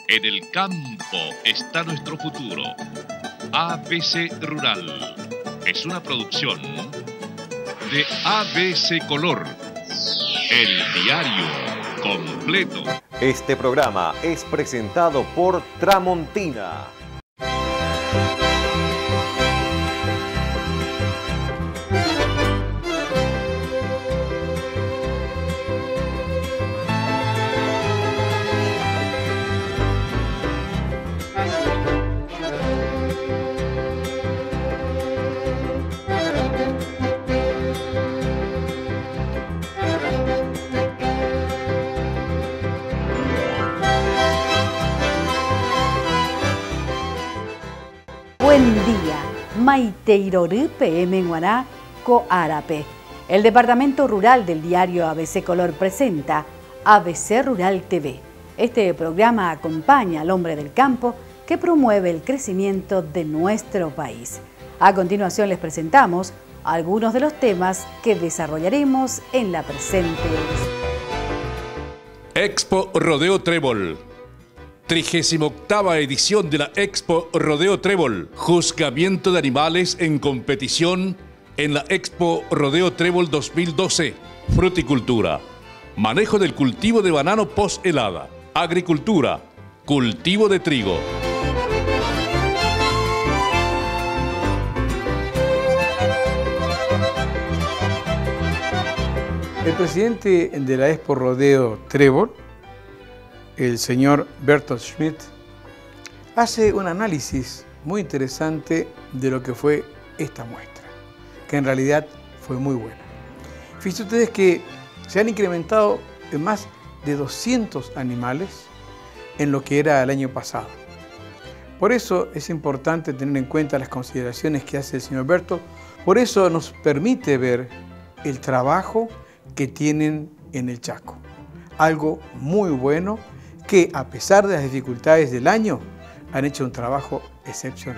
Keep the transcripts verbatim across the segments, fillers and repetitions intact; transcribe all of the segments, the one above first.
En el campo está nuestro futuro. A B C Rural es una producción de A B C Color, el diario completo. Este programa es presentado por Tramontina. Buen día, Maiteiroru P M Guaná, Coarape. El Departamento Rural del diario A B C Color presenta A B C Rural T V. Este programa acompaña al hombre del campo que promueve el crecimiento de nuestro país. A continuación les presentamos algunos de los temas que desarrollaremos en la presente edición. Expo Rodeo Trébol. trigésima octava edición de la Expo Rodeo Trébol. Juzgamiento de animales en competición en la Expo Rodeo Trébol dos mil doce. Fruticultura. Manejo del cultivo de banano post-helada. Agricultura. Cultivo de trigo. El presidente de la Expo Rodeo Trébol, el señor Bertolt Schmidt, hace un análisis muy interesante de lo que fue esta muestra, que en realidad fue muy buena. Fíjense ustedes que se han incrementado en más de doscientos animales en lo que era el año pasado. Por eso es importante tener en cuenta las consideraciones que hace el señor Bertolt, por eso nos permite ver el trabajo que tienen en el Chaco. Algo muy bueno, que a pesar de las dificultades del año, han hecho un trabajo excepcional.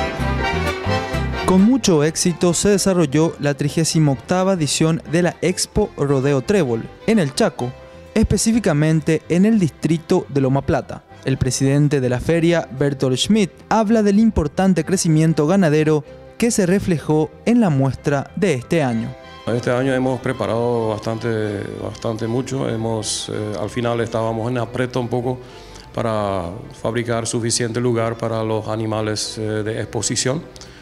Con mucho éxito se desarrolló la trigésima octava edición de la Expo Rodeo Trébol en el Chaco, específicamente en el distrito de Loma Plata. El presidente de la feria, Bertolt Schmidt, habla del importante crecimiento ganadero que se reflejó en la muestra de este año. Este año hemos preparado bastante, bastante mucho. Hemos, eh, al final estábamos en aprieto un poco para fabricar suficiente lugar para los animales eh, de exposición,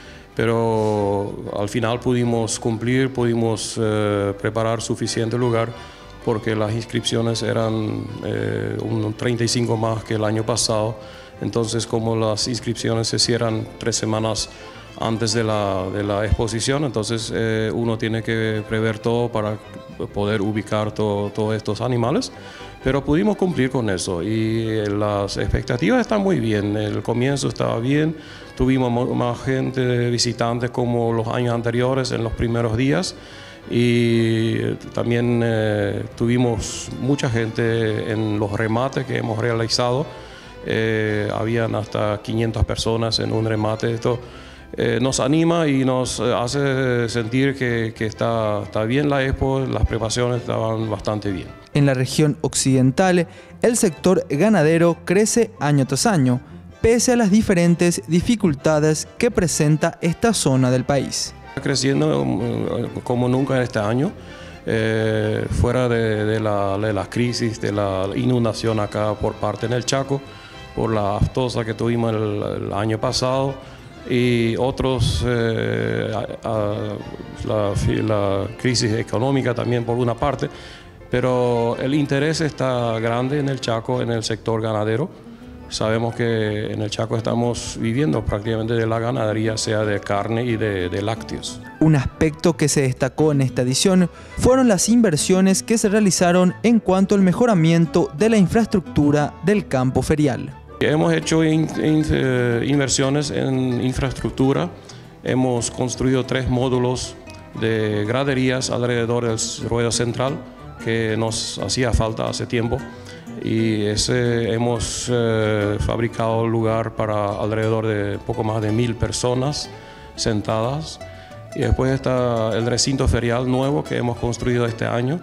pero al final pudimos cumplir, pudimos eh, preparar suficiente lugar porque las inscripciones eran eh, un treinta y cinco más que el año pasado. Entonces, como las inscripciones se cierran tres semanas antes de la, de la exposición, entonces eh, uno tiene que prever todo para poder ubicar todos todo estos animales, pero pudimos cumplir con eso y las expectativas están muy bien. El comienzo estaba bien, tuvimos más gente, visitantes como los años anteriores en los primeros días, y también eh, tuvimos mucha gente en los remates que hemos realizado. Eh, habían hasta quinientas personas en un remate. Esto Eh, nos anima y nos hace sentir que, que está, está bien la expo, las preparaciones estaban bastante bien. En la región occidental, el sector ganadero crece año tras año, pese a las diferentes dificultades que presenta esta zona del país. Está creciendo como nunca en este año, eh, fuera de, de, la, de la crisis, de la inundación acá por parte en el Chaco, por la aftosa que tuvimos el, el año pasado, y otros, eh, a, a, la, la crisis económica también por una parte, pero el interés está grande en el Chaco, en el sector ganadero. Sabemos que en el Chaco estamos viviendo prácticamente de la ganadería, sea de carne y de, de lácteos. Un aspecto que se destacó en esta edición fueron las inversiones que se realizaron en cuanto al mejoramiento de la infraestructura del campo ferial. Hemos hecho in, in, eh, inversiones en infraestructura, hemos construido tres módulos de graderías alrededor del ruedo central que nos hacía falta hace tiempo, y ese, hemos eh, fabricado lugar para alrededor de poco más de mil personas sentadas. Y después está el recinto ferial nuevo que hemos construido este año,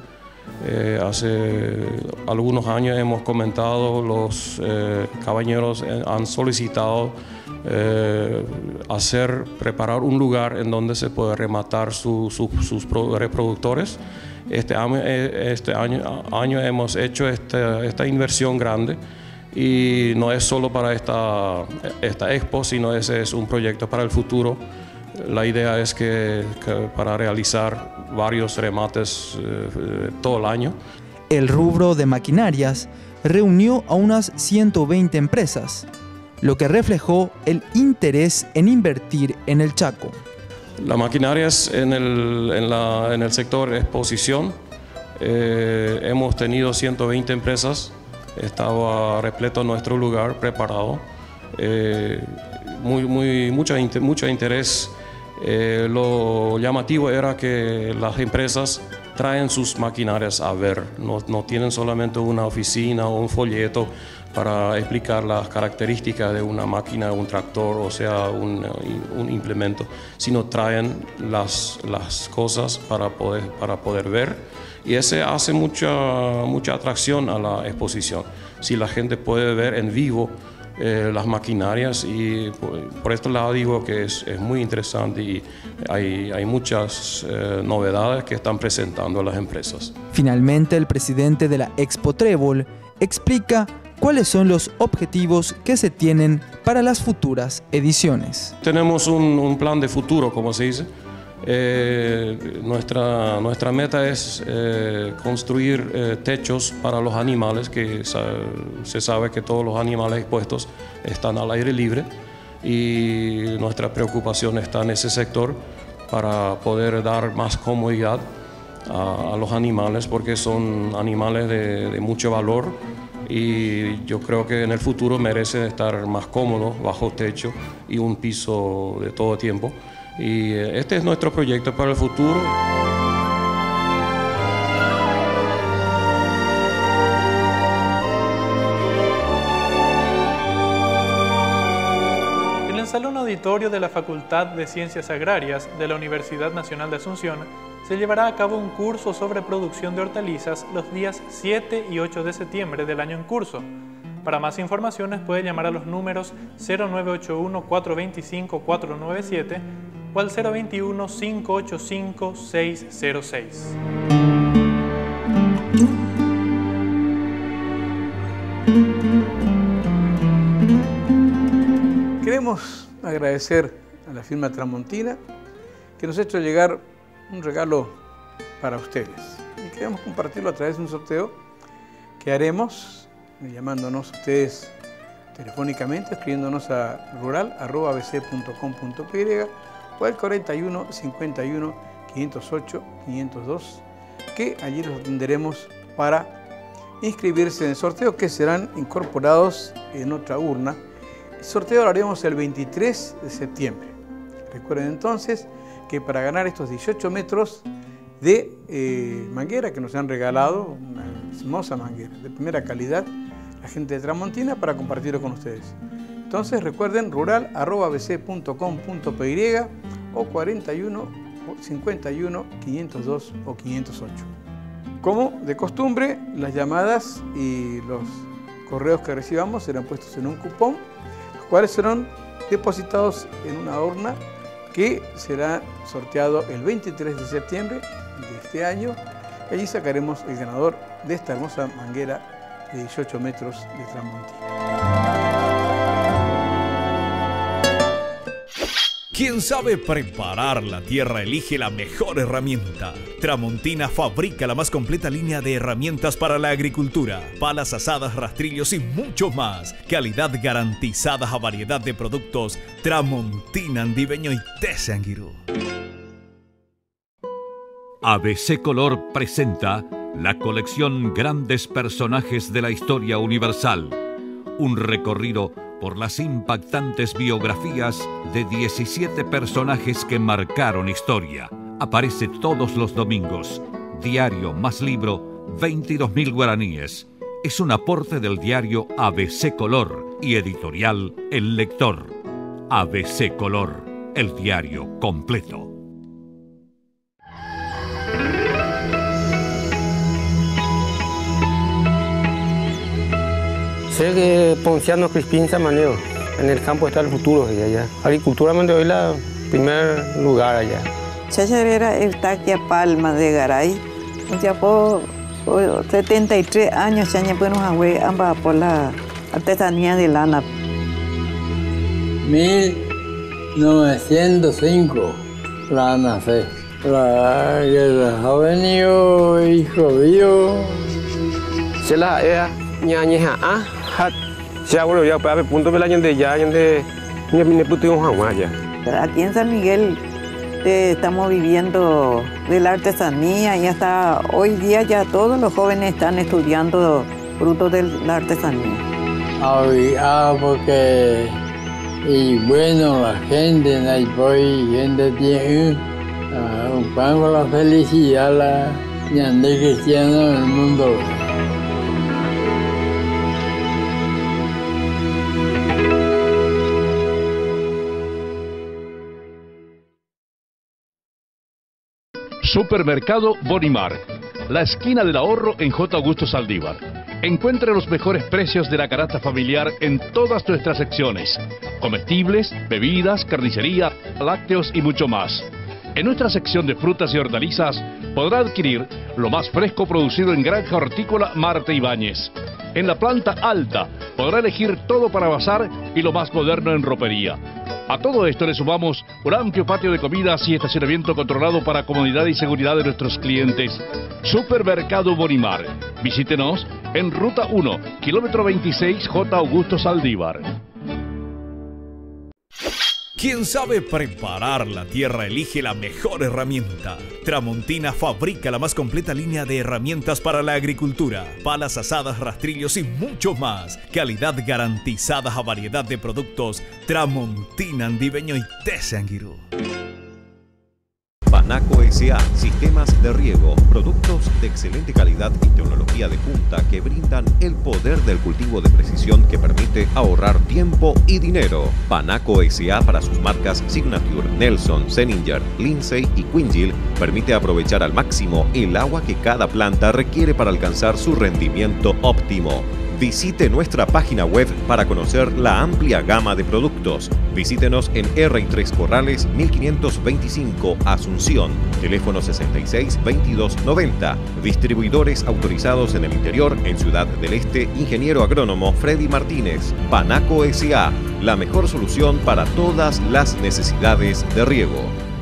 Eh, hace algunos años hemos comentado, los eh, cabañeros han solicitado eh, hacer, preparar un lugar en donde se puede rematar su, su, sus reproductores. Este año, este año, año hemos hecho este, esta inversión grande y no es solo para esta, esta expo, sino ese es un proyecto para el futuro. La idea es que, que para realizar varios remates eh, todo el año. El rubro de maquinarias reunió a unas ciento veinte empresas, lo que reflejó el interés en invertir en el Chaco. La maquinaria es en el, en la, en el sector exposición. Eh, hemos tenido ciento veinte empresas, estaba repleto nuestro lugar, preparado. Eh, muy, muy, mucho, mucho interés. Eh, lo llamativo era que las empresas traen sus maquinarias a ver, no, no tienen solamente una oficina o un folleto para explicar las características de una máquina, un tractor, o sea, un, un implemento, sino traen las, las cosas para poder, para poder ver, y ese hace mucha, mucha atracción a la exposición. Si la gente puede ver en vivo Eh, las maquinarias, y por, por este lado digo que es, es muy interesante y hay, hay muchas eh, novedades que están presentando las empresas. Finalmente, el presidente de la Expo Trébol explica cuáles son los objetivos que se tienen para las futuras ediciones. Tenemos un, un plan de futuro, como se dice. Eh, nuestra, nuestra meta es eh, construir eh, techos para los animales, que sa se sabe que todos los animales expuestos están al aire libre, y nuestra preocupación está en ese sector para poder dar más comodidad a, a los animales, porque son animales de, de mucho valor, y yo creo que en el futuro merecen estar más cómodos bajo techo y un piso de todo tiempo. Y este es nuestro proyecto para el futuro. En el Salón Auditorio de la Facultad de Ciencias Agrarias de la Universidad Nacional de Asunción se llevará a cabo un curso sobre producción de hortalizas los días siete y ocho de septiembre del año en curso. Para más informaciones puede llamar a los números cero nueve ocho uno, cuatro dos cinco, cuatro nueve siete o al cero veintiuno, cinco ocho cinco, seis cero seis. Queremos agradecer a la firma Tramontina que nos ha hecho llegar un regalo para ustedes. Y queremos compartirlo a través de un sorteo que haremos llamándonos ustedes telefónicamente, escribiéndonos a rural arroba a b c punto com punto p y o al cuarenta y uno, cincuenta y uno, quinientos ocho, quinientos dos, que allí los atenderemos para inscribirse en el sorteo, que serán incorporados en otra urna. El sorteo lo haremos el veintitrés de septiembre. Recuerden entonces que para ganar estos dieciocho metros de eh, manguera que nos han regalado, una hermosa manguera de primera calidad, la gente de Tramontina, para compartirlo con ustedes. Entonces recuerden rural arroba a b c punto com punto p y o cuarenta y uno, cincuenta y uno, quinientos dos o quinientos ocho. Como de costumbre, las llamadas y los correos que recibamos serán puestos en un cupón, los cuales serán depositados en una urna que será sorteado el veintitrés de septiembre de este año. Y allí sacaremos el ganador de esta hermosa manguera de dieciocho metros de Tramontina. Quien sabe preparar la tierra elige la mejor herramienta. Tramontina fabrica la más completa línea de herramientas para la agricultura, palas, asadas, rastrillos y mucho más. Calidad garantizada a variedad de productos. Tramontina, Andiveño y Tesanguirú. A B C Color presenta la colección Grandes Personajes de la Historia Universal. Un recorrido por las impactantes biografías de diecisiete personajes que marcaron historia. Aparece todos los domingos. Diario más libro, veintidós mil guaraníes. Es un aporte del diario A B C Color y editorial El Lector. A B C Color, el diario completo. Sé que Ponciano Crispín Samaneo, en el campo está el futuro de allá. Agriculturamente hoy la primer lugar allá. Chacharera Eustaquia Palma de Garay. Ya por setenta y tres años ya no podemos hablar ambas por la artesanía de lana. mil novecientos cinco la nací. La guerra ha venido, hijo mío. Se la era ñañeja ah hat. Se ha vuelto ya para punto de la de ya de ni ni puto ya. Aquí en San Miguel eh, estamos viviendo de la artesanía y hasta hoy día ya todos los jóvenes están estudiando frutos de la artesanía. Ah, porque y bueno la gente en el país gente tiene uh, un pan con la felicidad la ñande cristiano del mundo. Supermercado Bonimar, la esquina del ahorro en J. Augusto Saldívar. Encuentre los mejores precios de la canasta familiar en todas nuestras secciones. Comestibles, bebidas, carnicería, lácteos y mucho más. En nuestra sección de frutas y hortalizas podrá adquirir lo más fresco producido en Granja Hortícola Marte Ibáñez. En la planta alta podrá elegir todo para bazar y lo más moderno en ropería. A todo esto le sumamos un amplio patio de comidas y estacionamiento controlado para comodidad y seguridad de nuestros clientes. Supermercado Bonimar. Visítenos en Ruta uno, kilómetro veintiséis, J. Augusto Saldívar. Quien sabe preparar la tierra elige la mejor herramienta. Tramontina fabrica la más completa línea de herramientas para la agricultura, palas asadas, rastrillos y mucho más. Calidad garantizada a variedad de productos. Tramontina Andiveño y Tesanguirú. Panaco S A, sistemas de riego, productos de excelente calidad y tecnología de punta que brindan el poder del cultivo de precisión que permite ahorrar tiempo y dinero. Panaco S A para sus marcas Signature, Nelson, Zeninger, Lindsay y Quingill permite aprovechar al máximo el agua que cada planta requiere para alcanzar su rendimiento óptimo. Visite nuestra página web para conocer la amplia gama de productos. Visítenos en R y tres Corrales mil quinientos veinticinco Asunción, teléfono sesenta y seis veintidós noventa. Distribuidores autorizados en el interior, en Ciudad del Este, ingeniero agrónomo Freddy Martínez. Panaco S A, la mejor solución para todas las necesidades de riego.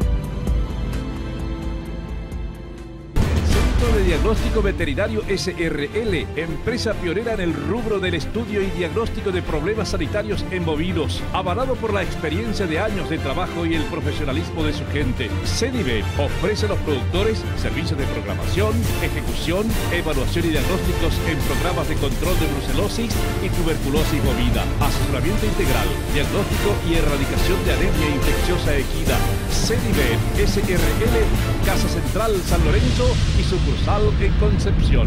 Diagnóstico Veterinario S R L, empresa pionera en el rubro del estudio y diagnóstico de problemas sanitarios en bovinos, avalado por la experiencia de años de trabajo y el profesionalismo de su gente. CEDIVET ofrece a los productores servicios de programación, ejecución, evaluación y diagnósticos en programas de control de brucelosis y tuberculosis bovina, asesoramiento integral, diagnóstico y erradicación de anemia infecciosa equina. CEDIVET S R L, Casa Central San Lorenzo y sucursal en Concepción.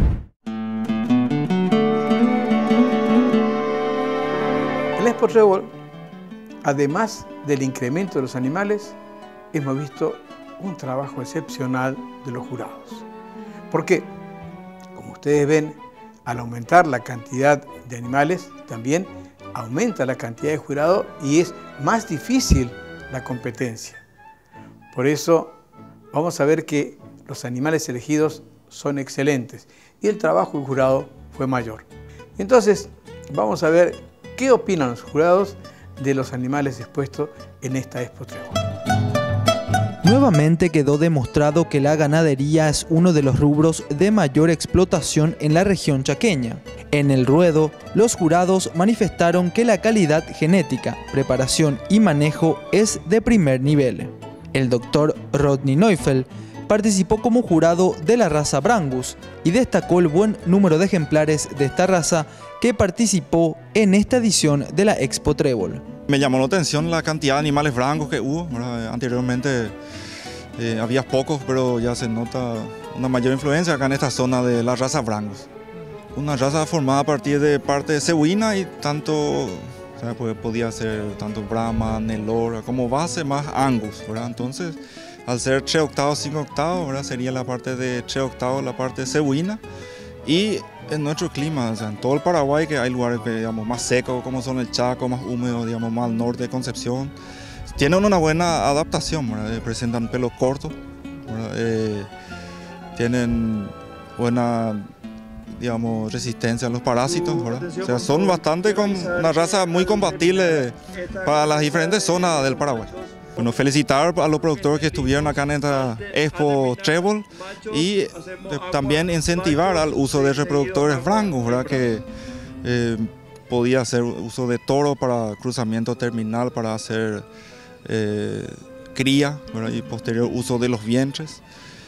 El Expo Trébol, además del incremento de los animales, hemos visto un trabajo excepcional de los jurados. Porque, como ustedes ven, al aumentar la cantidad de animales, también aumenta la cantidad de jurados y es más difícil la competencia. Por eso, vamos a ver que los animales elegidos son excelentes y el trabajo del jurado fue mayor. Entonces, vamos a ver qué opinan los jurados de los animales expuestos en esta Expo Trébol. Nuevamente quedó demostrado que la ganadería es uno de los rubros de mayor explotación en la región chaqueña. En el ruedo, los jurados manifestaron que la calidad genética, preparación y manejo es de primer nivel. El doctor Rodney Neufeld participó como jurado de la raza Brangus y destacó el buen número de ejemplares de esta raza que participó en esta edición de la Expo Trébol. Me llamó la atención la cantidad de animales Brangus que hubo, ¿verdad? Anteriormente eh, había pocos, pero ya se nota una mayor influencia acá en esta zona de la raza Brangus. Una raza formada a partir de parte cebuina y tanto, o sea, pues podía ser tanto Brahma, Nelore, como base más Angus, ¿verdad? Entonces, al ser tres octavos, cinco octavos, ¿verdad? Sería la parte de tres octavos, la parte cebuina, Y en nuestro clima, o sea, en todo el Paraguay, que hay lugares que, digamos, más secos, como son el Chaco, más húmedos, digamos, más al norte de Concepción, tienen una buena adaptación, ¿verdad? Presentan pelo corto, eh, tienen buena, digamos, resistencia a los parásitos, ¿verdad? O sea, son bastante con una raza muy compatible para las diferentes zonas del Paraguay. Bueno, felicitar a los productores que estuvieron acá en esta Expo Trébol y también incentivar al uso de reproductores brangos, ¿verdad? Que eh, podía hacer uso de toro para cruzamiento terminal, para hacer eh, cría, ¿verdad? Y posterior uso de los vientres.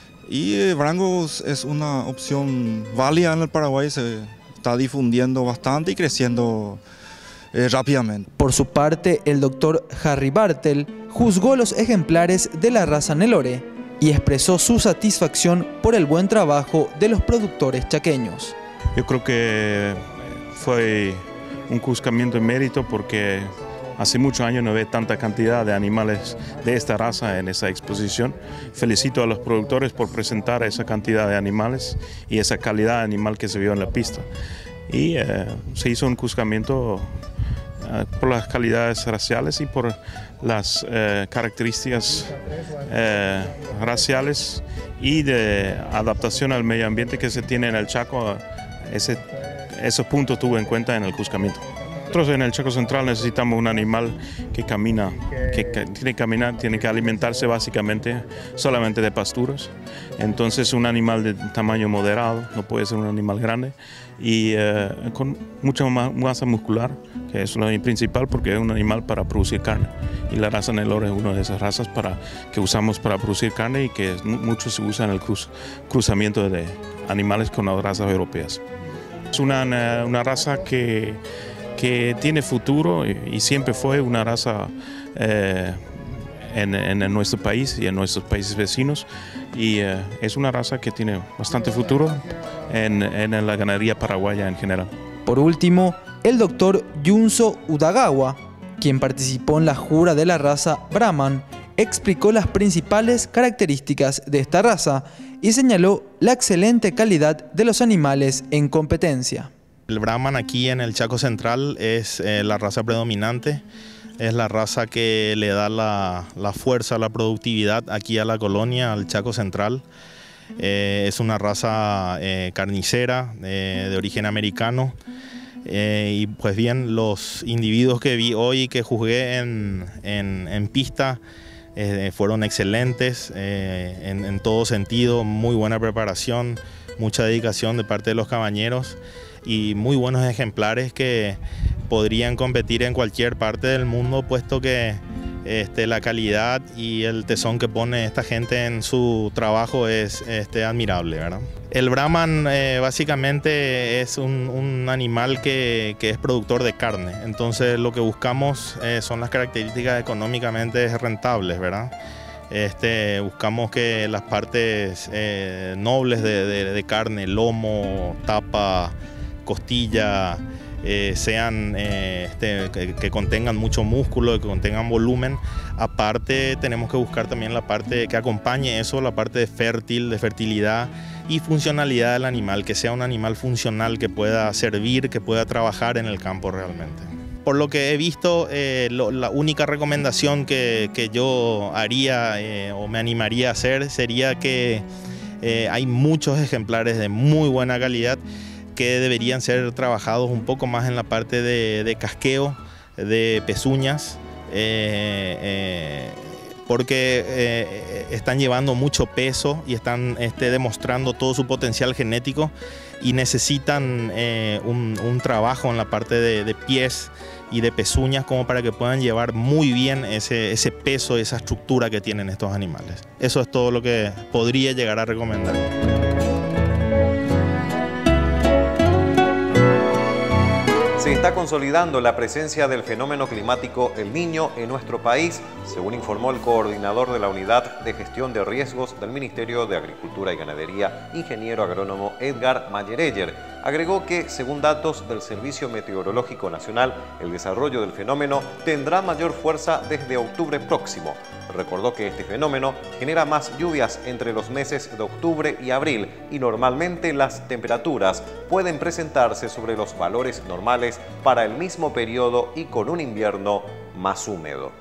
Y eh, brangos es una opción válida en el Paraguay, se está difundiendo bastante y creciendo eh, rápidamente. Por su parte, el doctor Harry Bartel juzgó los ejemplares de la raza Nelore y expresó su satisfacción por el buen trabajo de los productores chaqueños. Yo creo que fue un juzgamiento de mérito porque hace muchos años no ve tanta cantidad de animales de esta raza en esa exposición. Felicito a los productores por presentar esa cantidad de animales y esa calidad de animal que se vio en la pista. Y eh, se hizo un juzgamiento eh, por las calidades raciales y por las eh, características eh, raciales y de adaptación al medio ambiente que se tiene en el Chaco. Ese, esos puntos tuve en cuenta en el juzgamiento. Nosotros en el Chaco Central necesitamos un animal que camina, que, que tiene que caminar, tiene que alimentarse básicamente solamente de pasturas. Entonces un animal de tamaño moderado, no puede ser un animal grande y eh, con mucha masa muscular, que es lo principal porque es un animal para producir carne. Y la raza Nelore es una de esas razas para, que usamos para producir carne y que mucho se usa en el cruz, cruzamiento de animales con las razas europeas. Es una, una raza que que tiene futuro y, y siempre fue una raza eh, en, en nuestro país y en nuestros países vecinos y eh, es una raza que tiene bastante futuro en, en la ganadería paraguaya en general. Por último, el doctor Junso Udagawa, quien participó en la jura de la raza Brahman, explicó las principales características de esta raza y señaló la excelente calidad de los animales en competencia. El Brahman aquí en el Chaco Central es eh, la raza predominante, es la raza que le da la, la fuerza, la productividad aquí a la colonia, al Chaco Central. Eh, es una raza eh, carnicera eh, de origen americano eh, y pues bien, los individuos que vi hoy y que juzgué en, en, en pista eh, fueron excelentes eh, en, en todo sentido, muy buena preparación, mucha dedicación de parte de los cabañeros y muy buenos ejemplares que podrían competir en cualquier parte del mundo, puesto que este, la calidad y el tesón que pone esta gente en su trabajo es este, admirable, ¿verdad? El Brahman eh, básicamente es un, un animal que, que es productor de carne, entonces lo que buscamos eh, son las características económicamente rentables, ¿verdad? Este, buscamos que las partes eh, nobles de, de, de carne, lomo, tapa, costilla, eh, sean, eh, este, que, que contengan mucho músculo, que contengan volumen. Aparte tenemos que buscar también la parte que acompañe eso, la parte de fértil, de fertilidad y funcionalidad del animal, que sea un animal funcional que pueda servir, que pueda trabajar en el campo realmente. Por lo que he visto, eh, lo, la única recomendación que, que yo haría eh, o me animaría a hacer sería que eh, hay muchos ejemplares de muy buena calidad que deberían ser trabajados un poco más en la parte de, de casqueo, de pezuñas, eh, eh, porque eh, están llevando mucho peso y están este, demostrando todo su potencial genético y necesitan eh, un, un trabajo en la parte de, de pies y de pezuñas como para que puedan llevar muy bien ese, ese peso, esa estructura que tienen estos animales. Eso es todo lo que podría llegar a recomendar. Sí, se está consolidando la presencia del fenómeno climático El Niño en nuestro país, según informó el coordinador de la Unidad de Gestión de Riesgos del Ministerio de Agricultura y Ganadería, ingeniero agrónomo Edgar Mayereyer. Agregó que, según datos del Servicio Meteorológico Nacional, el desarrollo del fenómeno tendrá mayor fuerza desde octubre próximo. Recordó que este fenómeno genera más lluvias entre los meses de octubre y abril y normalmente las temperaturas pueden presentarse sobre los valores normales para el mismo periodo y con un invierno más húmedo.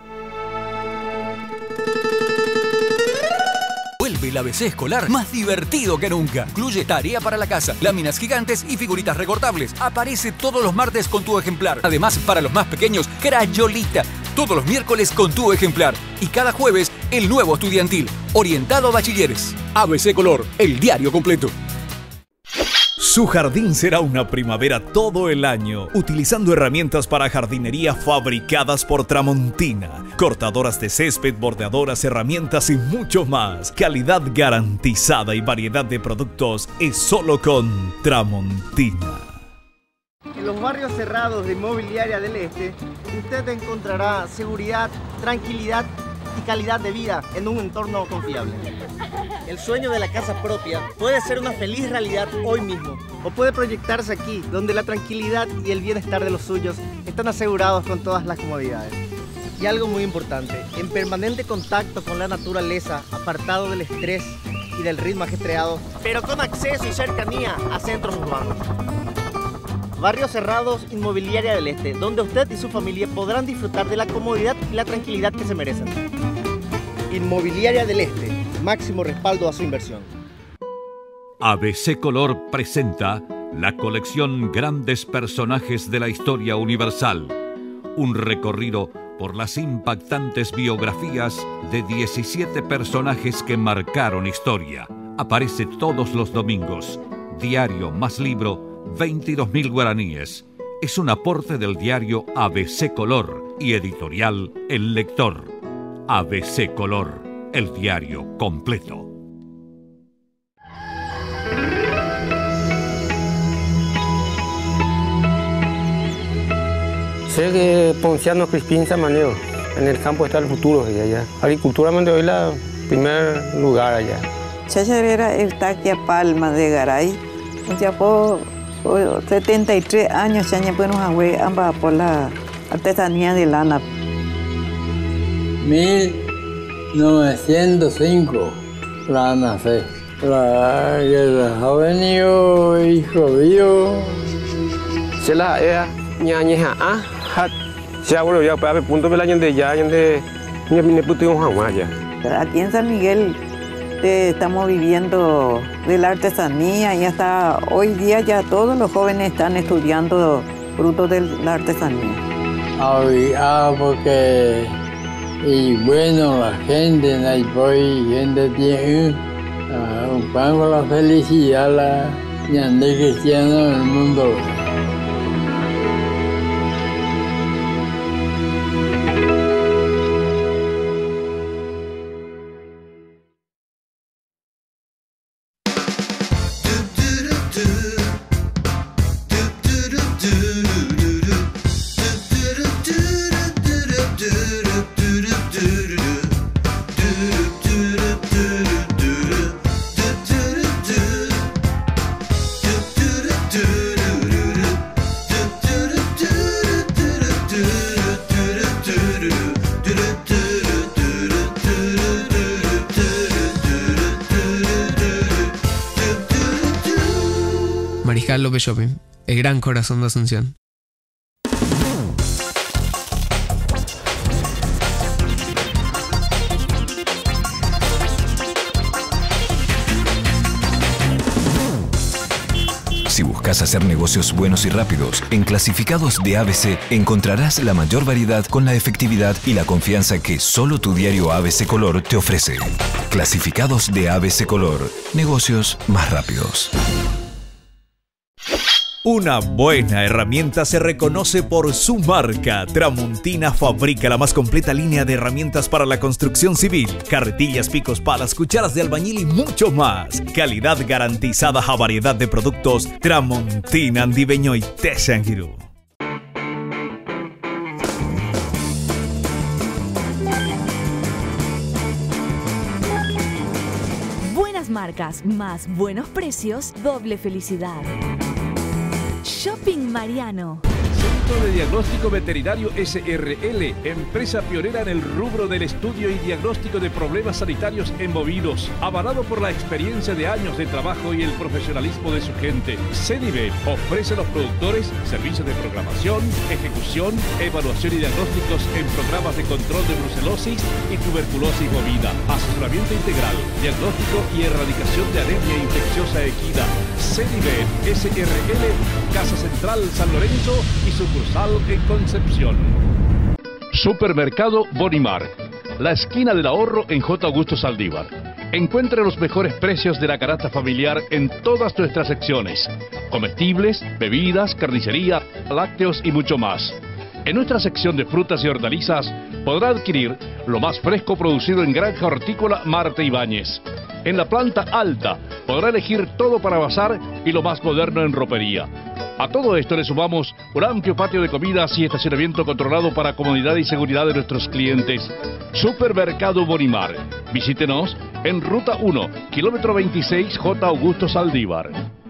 Vuelve el A B C escolar más divertido que nunca. Incluye tarea para la casa, láminas gigantes y figuritas recortables. Aparece todos los martes con tu ejemplar. Además, para los más pequeños, crayolita. Todos los miércoles con tu ejemplar. Y cada jueves, el nuevo estudiantil, orientado a bachilleres. A B C Color, el diario completo. Su jardín será una primavera todo el año, utilizando herramientas para jardinería fabricadas por Tramontina. Cortadoras de césped, bordeadoras, herramientas y mucho más. Calidad garantizada y variedad de productos es solo con Tramontina. En los barrios cerrados de Inmobiliaria del Este, usted encontrará seguridad, tranquilidad y calidad de vida en un entorno confiable. El sueño de la casa propia puede ser una feliz realidad hoy mismo, o puede proyectarse aquí, donde la tranquilidad y el bienestar de los suyos están asegurados con todas las comodidades. Y algo muy importante, en permanente contacto con la naturaleza, apartado del estrés y del ritmo ajetreado, pero con acceso y cercanía a centros urbanos. Barrios cerrados, Inmobiliaria del Este, donde usted y su familia podrán disfrutar de la comodidad y la tranquilidad que se merecen. Inmobiliaria del Este, máximo respaldo a su inversión. A B C Color presenta la colección Grandes Personajes de la Historia Universal. Un recorrido por las impactantes biografías de diecisiete personajes que marcaron historia. Aparece todos los domingos. Diario más libro, veintidós mil guaraníes. Es un aporte del diario A B C Color y editorial El Lector. A B C Color, el diario completo. Sé que Ponciano Crispín Samaneo, en el campo está el futuro de allá. Agricultura me doy la primer lugar allá. Chacharera Eustaquia Palma de Garay. Ya por setenta y tres años ya no podemos hablar ambas por la artesanía de lana. mil novecientos cinco la nací. La guerra ha venido, hijo mío. Se la era ñañeja ah hat. Se ha vuelto ya para punto del año de ya año de ni ni puto un ya. Aquí en San Miguel eh, estamos viviendo de la artesanía y hasta hoy día ya todos los jóvenes están estudiando frutos de la artesanía. Ah, porque y bueno, la gente en el país, gente tiene un pan con la felicidad, la ñande cristiana del mundo. Mariscal López Shopping, el gran corazón de Asunción. Si buscas hacer negocios buenos y rápidos, en Clasificados de A B C encontrarás la mayor variedad con la efectividad y la confianza que solo tu diario A B C Color te ofrece. Clasificados de A B C Color, negocios más rápidos. Una buena herramienta se reconoce por su marca. Tramontina fabrica la más completa línea de herramientas para la construcción civil. Carretillas, picos, palas, cucharas de albañil y mucho más. Calidad garantizada a variedad de productos. Tramontina Andiveño y Texanguirú. marcas más buenos precios, doble felicidad. Shopping Mariano. Centro de Diagnóstico Veterinario S R L, empresa pionera en el rubro del estudio y diagnóstico de problemas sanitarios en bovinos, avalado por la experiencia de años de trabajo y el profesionalismo de su gente. CEDIVET ofrece a los productores servicios de programación, ejecución, evaluación y diagnósticos en programas de control de brucelosis y tuberculosis bovina, asesoramiento integral, diagnóstico y erradicación de anemia infecciosa equina. CEDIVET S R L, Casa Central San Lorenzo y sucursal en Concepción. Supermercado Bonimar, la esquina del ahorro en J. Augusto Saldívar. Encuentra los mejores precios de la canasta familiar en todas nuestras secciones: comestibles, bebidas, carnicería, lácteos y mucho más. En nuestra sección de frutas y hortalizas podrá adquirir lo más fresco producido en Granja Hortícola Marte Ibáñez. En la planta alta podrá elegir todo para bazar y lo más moderno en ropería. A todo esto le sumamos un amplio patio de comidas y estacionamiento controlado para comodidad y seguridad de nuestros clientes. Supermercado Bonimar. Visítenos en Ruta uno, kilómetro veintiséis, J. Augusto Saldívar.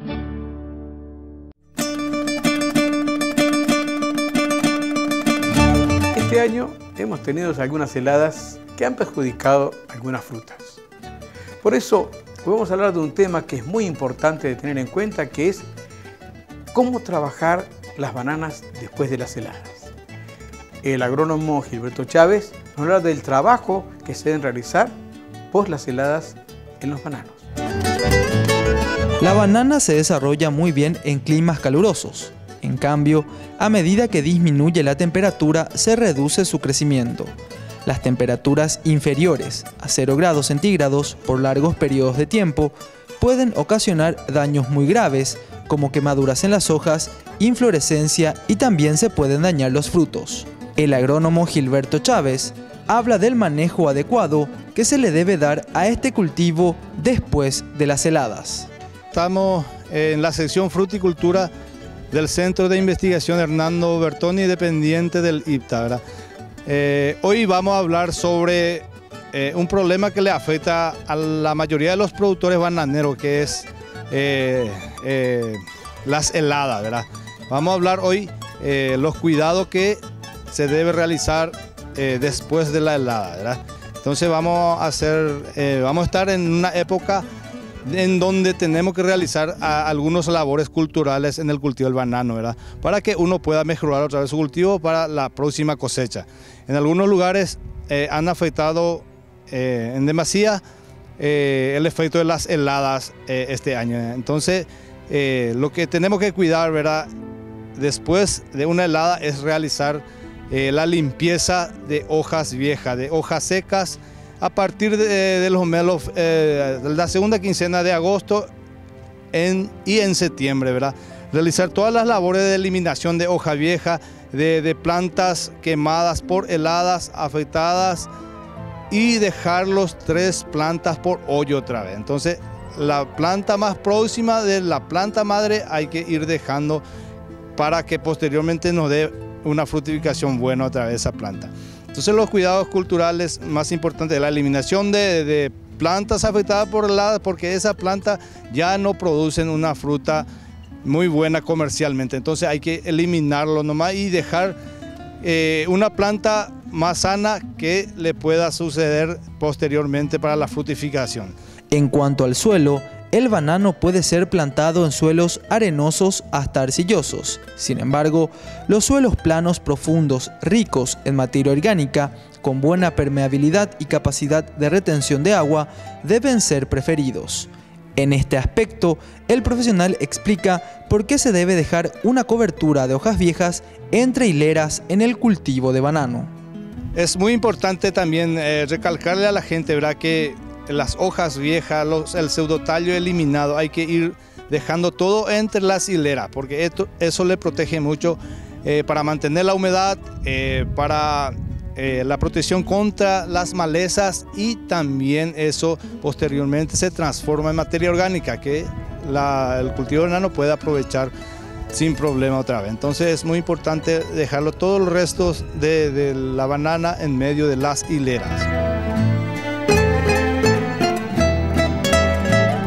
Este año hemos tenido algunas heladas que han perjudicado algunas frutas. Por eso vamos a hablar de un tema que es muy importante de tener en cuenta, que es cómo trabajar las bananas después de las heladas. El agrónomo Gilberto Chávez nos habla del trabajo que se deben realizar post las heladas en los bananos. La banana se desarrolla muy bien en climas calurosos. En cambio, a medida que disminuye la temperatura, se reduce su crecimiento. Las temperaturas inferiores a cero grados centígrados por largos periodos de tiempo pueden ocasionar daños muy graves, como quemaduras en las hojas, inflorescencia y también se pueden dañar los frutos. El agrónomo Gilberto Chávez habla del manejo adecuado que se le debe dar a este cultivo después de las heladas. Estamos en la sección fruticultura del Centro de Investigación Hernando Bertoni, dependiente del I P T A, ¿verdad? Eh, hoy vamos a hablar sobre eh, un problema que le afecta a la mayoría de los productores bananeros, que es eh, eh, las heladas, ¿verdad? Vamos a hablar hoy eh, los cuidados que se debe realizar eh, después de la helada, ¿verdad? Entonces vamos a hacer, eh, vamos a estar en una época en donde tenemos que realizar a, algunos labores culturales en el cultivo del banano, ¿verdad? Para que uno pueda mejorar otra vez su cultivo para la próxima cosecha. En algunos lugares eh, han afectado eh, en demasía eh, el efecto de las heladas eh, este año. Entonces, eh, lo que tenemos que cuidar, ¿verdad?, después de una helada es realizar eh, la limpieza de hojas viejas, de hojas secas, a partir de, de los melos, eh, de la segunda quincena de agosto en, y en septiembre, ¿verdad? Realizar todas las labores de eliminación de hoja vieja, de, de plantas quemadas por heladas, afectadas, y dejar los tres plantas por hoyo otra vez. Entonces, la planta más próxima de la planta madre hay que ir dejando para que posteriormente nos dé una fructificación buena otra vez esa planta. Entonces los cuidados culturales más importantes es la eliminación de, de plantas afectadas por heladas, porque esa planta ya no producen una fruta muy buena comercialmente. Entonces hay que eliminarlo nomás y dejar eh, una planta más sana que le pueda suceder posteriormente para la fructificación. En cuanto al suelo, el banano puede ser plantado en suelos arenosos hasta arcillosos. Sin embargo, los suelos planos profundos, ricos en materia orgánica, con buena permeabilidad y capacidad de retención de agua, deben ser preferidos. En este aspecto, el profesional explica por qué se debe dejar una cobertura de hojas viejas entre hileras en el cultivo de banano. Es muy importante también eh, recalcarle a la gente, ¿verdad?, que las hojas viejas, los, el pseudotallo eliminado, hay que ir dejando todo entre las hileras, porque esto, eso le protege mucho eh, para mantener la humedad, eh, para eh, la protección contra las malezas, y también eso posteriormente se transforma en materia orgánica que la, el cultivo de banano puede aprovechar sin problema otra vez. Entonces es muy importante dejarlo todos los restos de, de la banana en medio de las hileras.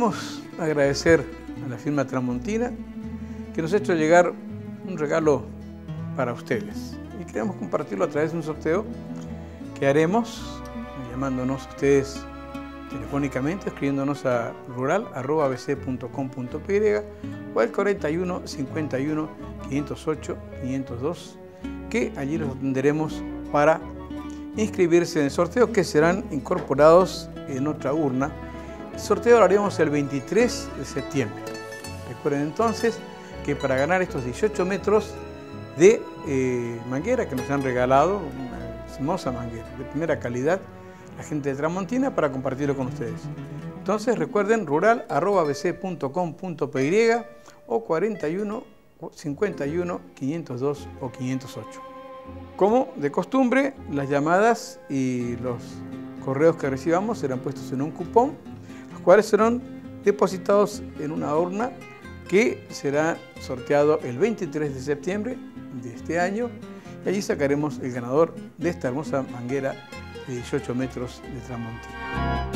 queremos agradecer a la firma Tramontina que nos ha hecho llegar un regalo para ustedes. Y queremos compartirlo a través de un sorteo que haremos llamándonos a ustedes telefónicamente, escribiéndonos a rural arroba a b c punto com punto p y o al cuarenta y uno, cincuenta y uno, quinientos ocho, quinientos dos, que allí los atenderemos para inscribirse en el sorteo, que serán incorporados en otra urna. El sorteo lo haremos el veintitrés de septiembre. Recuerden entonces que para ganar estos dieciocho metros de eh, manguera que nos han regalado, una hermosa manguera de primera calidad, la gente de Tramontina, para compartirlo con ustedes. Entonces recuerden rural arroba a b c punto com punto p y o cuarenta y uno, cincuenta y uno, quinientos dos o quinientos ocho. Como de costumbre, las llamadas y los correos que recibamos serán puestos en un cupón, los cuales serán depositados en una urna que será sorteado el veintitrés de septiembre de este año, y allí sacaremos el ganador de esta hermosa manguera de dieciocho metros de Tramontina.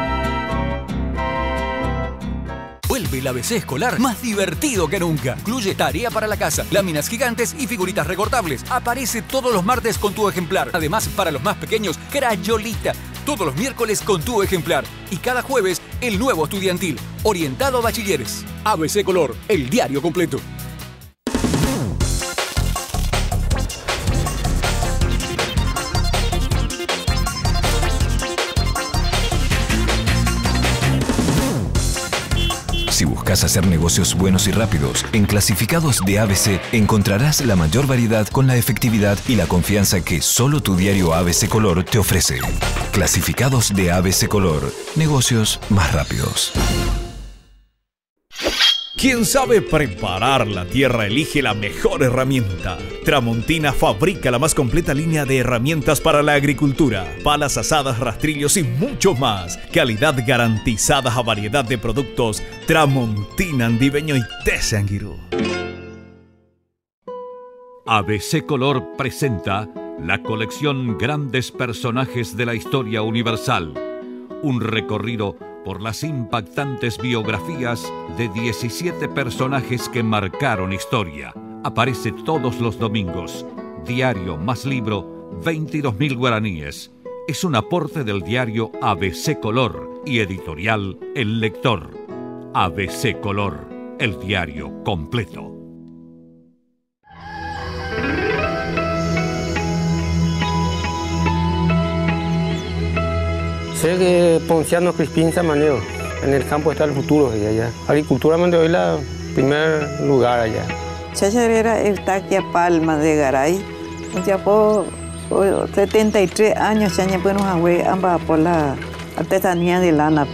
Vuelve el A B C escolar más divertido que nunca. Incluye tarea para la casa, láminas gigantes y figuritas recortables. Aparece todos los martes con tu ejemplar. Además, para los más pequeños, crayolita. Todos los miércoles con tu ejemplar. Y cada jueves, el nuevo estudiantil, orientado a bachilleres. A B C Color, el diario completo. Si buscas hacer negocios buenos y rápidos, en Clasificados de A B C encontrarás la mayor variedad con la efectividad y la confianza que solo tu diario A B C Color te ofrece. Clasificados de A B C Color. Negocios más rápidos. Quien sabe preparar la tierra elige la mejor herramienta. Tramontina fabrica la más completa línea de herramientas para la agricultura, palas asadas, rastrillos y mucho más. Calidad garantizada a variedad de productos. Tramontina Andiveño y Tesanguirú. A B C Color presenta la colección Grandes Personajes de la Historia Universal. Un recorrido por las impactantes biografías de diecisiete personajes que marcaron historia. Aparece todos los domingos. Diario más libro, veintidós mil guaraníes. Es un aporte del diario A B C Color y editorial El Lector. A B C Color, el diario completo. Sé que Ponciano Crispín Samaneo, en el campo está el futuro de allá. Agriculturamente hoy la primer lugar allá. Chacharera Eustaquia Palma de Garay. Ya por setenta y tres años ya pues nos hago ambas por la artesanía de lana.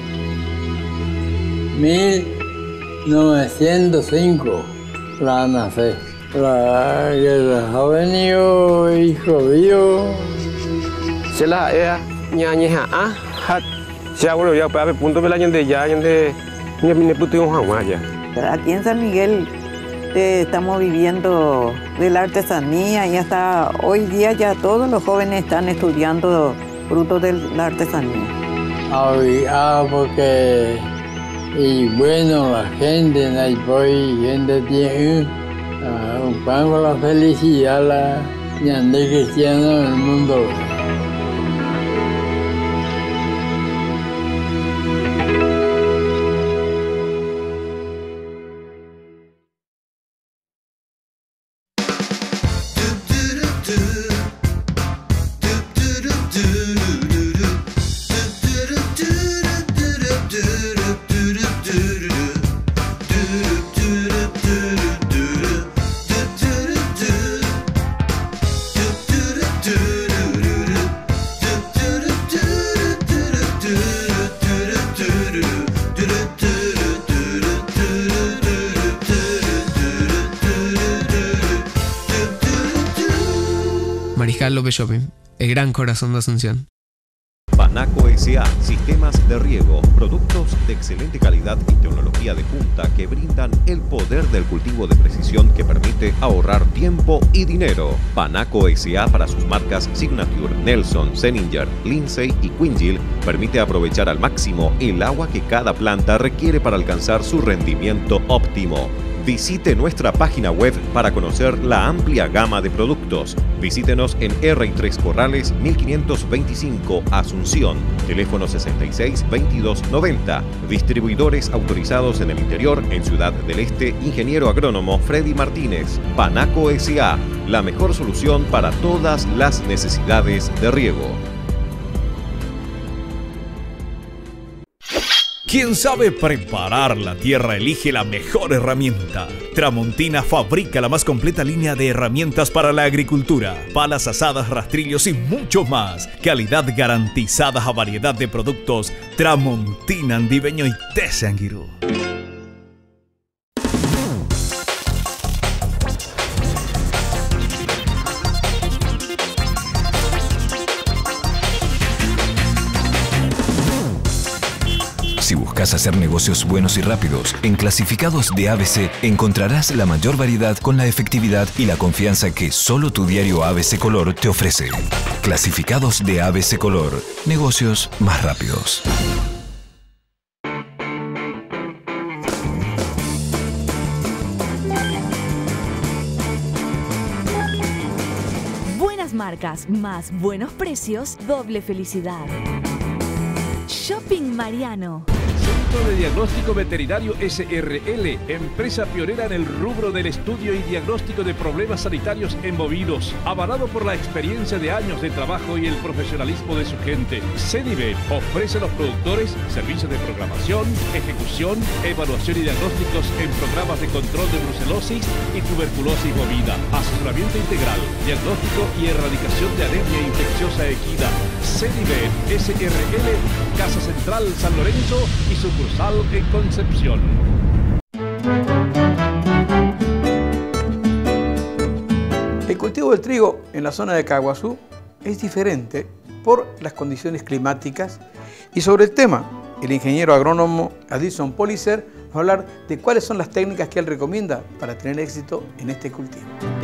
mil novecientos cinco la nací. La guerra ha venido, hijo mío. Se la era ñañeja a hat. Ya bueno ya para punto del año de ya año de ni ni puto jamás ya. Aquí en San Miguel eh, estamos viviendo de la artesanía y hasta hoy día ya todos los jóvenes están estudiando frutos de la artesanía. Ah, porque y bueno la gente no hay pues gente tiene un pan con la felicidad la ñande cristiano en el mundo. Mariscal López Shopping, el gran corazón de Asunción. Panaco S A, sistemas de riego, productos de excelente calidad y tecnología de punta que brindan el poder del cultivo de precisión que permite ahorrar tiempo y dinero. Panaco S A para sus marcas Signature, Nelson, Zeninger, Lindsay y Quingill permite aprovechar al máximo el agua que cada planta requiere para alcanzar su rendimiento óptimo. Visite nuestra página web para conocer la amplia gama de productos. Visítenos en R y tres Corrales mil quinientos veinticinco Asunción, teléfono sesenta y seis veintidós noventa. Distribuidores autorizados en el interior, en Ciudad del Este, ingeniero agrónomo Freddy Martínez. Panaco S A, la mejor solución para todas las necesidades de riego. Quien sabe preparar la tierra elige la mejor herramienta. Tramontina fabrica la más completa línea de herramientas para la agricultura, palas asadas, rastrillos y mucho más. Calidad garantizada a variedad de productos. Tramontina Andiveño y Tesanguirú. Si buscas hacer negocios buenos y rápidos, en Clasificados de A B C encontrarás la mayor variedad con la efectividad y la confianza que solo tu diario A B C Color te ofrece. Clasificados de A B C Color, negocios más rápidos. Buenas marcas, más buenos precios, doble felicidad. Shopping Mariano. Centro de Diagnóstico Veterinario S R L, empresa pionera en el rubro del estudio y diagnóstico de problemas sanitarios en bovinos, avalado por la experiencia de años de trabajo y el profesionalismo de su gente. CEDIVET ofrece a los productores servicios de programación, ejecución, evaluación y diagnósticos en programas de control de brucelosis y tuberculosis bovina, asesoramiento integral, diagnóstico y erradicación de anemia infecciosa equina. CEDIVET S R L, Casa Central San Lorenzo y sucursal en Concepción. El cultivo del trigo en la zona de Caguazú es diferente por las condiciones climáticas y sobre el tema, el ingeniero agrónomo Adilson Policer va a hablar de cuáles son las técnicas que él recomienda para tener éxito en este cultivo.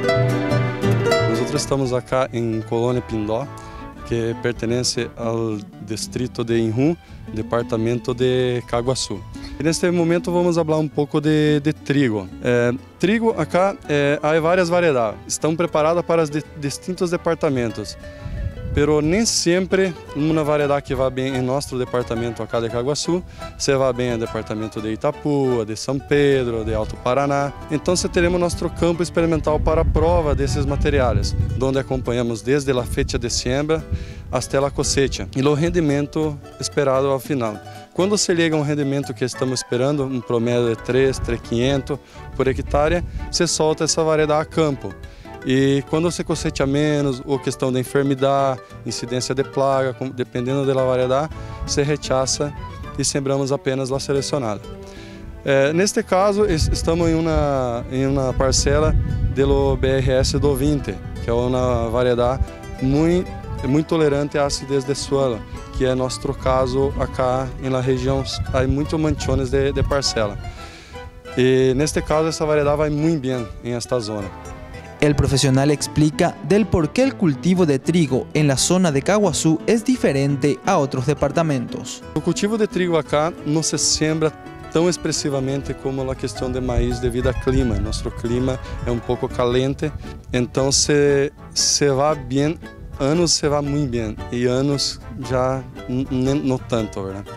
Nosotros estamos acá en Colonia Pindó, que pertenece al distrito de Inhum, departamento de Caguazú. Neste momento vamos falar um pouco de, de trigo. É, trigo acá é, há várias variedades, estão preparadas para os de, distintos departamentos, pero nem sempre uma variedade que vai bem em nosso departamento acá de Caguazú, se vai bem no departamento de Itapúa, de São Pedro, de Alto Paraná. Então teremos nosso campo experimental para a prova desses materiais, onde acompanhamos desde a fecha de siembra até a cosecha e o rendimento esperado ao final. Quando se chega a um rendimento que estamos esperando, um promédio de três, três mil e quinhentos por hectare, se solta essa variedade a campo. E quando se cosecha menos, ou questão de enfermidade, incidência de plaga, dependendo da variedade, se rechaça e sembramos apenas a selecionada. É, neste caso, estamos em uma, em uma parcela do B R S do vinte, que é uma variedade muito, muito tolerante à acidez de suelo, que é nosso caso acá na região, há muitos manchones de, de parcela. E neste caso, essa variedade vai muito bem em esta zona. El profesional explica del por qué el cultivo de trigo en la zona de Caguazú es diferente a otros departamentos. O cultivo de trigo acá não se siembra tão expressivamente como a questão de maíz devido ao clima. Nosso clima é um pouco caliente, então se, se vai bem, anos se vai muito bem e anos já não tanto, verdade?